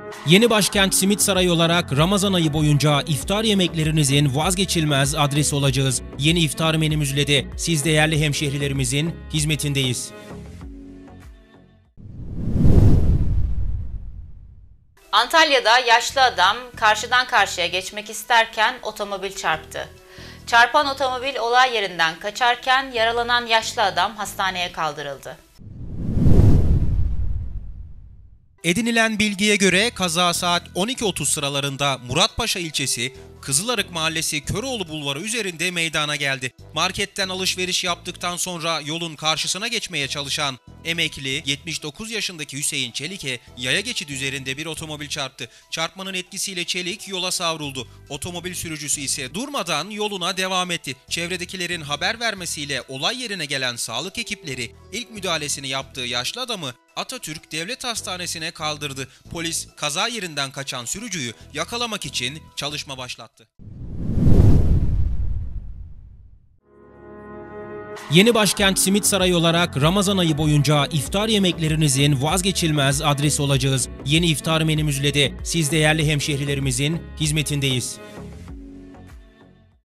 Yeni başkent Simit Sarayı olarak Ramazan ayı boyunca iftar yemeklerinizin vazgeçilmez adresi olacağız. Yeni iftar menümüzle de siz değerli hemşehrilerimizin hizmetindeyiz. Antalya'da yaşlı adam karşıdan karşıya geçmek isterken otomobil çarptı. Çarpan otomobil olay yerinden kaçarken yaralanan yaşlı adam hastaneye kaldırıldı. Edinilen bilgiye göre kaza saat 12.30 sıralarında Muratpaşa ilçesi Kızılarık Mahallesi Köroğlu Bulvarı üzerinde meydana geldi. Marketten alışveriş yaptıktan sonra yolun karşısına geçmeye çalışan emekli 79 yaşındaki Hüseyin Çelik'e yaya geçidi üzerinde bir otomobil çarptı. Çarpmanın etkisiyle Çelik yola savruldu. Otomobil sürücüsü ise durmadan yoluna devam etti. Çevredekilerin haber vermesiyle olay yerine gelen sağlık ekipleri ilk müdahalesini yaptığı yaşlı adamı Atatürk Devlet Hastanesi'ne kaldırdı. Polis kaza yerinden kaçan sürücüyü yakalamak için çalışma başlattı. Yeni başkent Simit Sarayı olarak Ramazan ayı boyunca iftar yemeklerinizin vazgeçilmez adresi olacağız. Yeni iftar menümüzle de siz değerli hemşehrilerimizin hizmetindeyiz.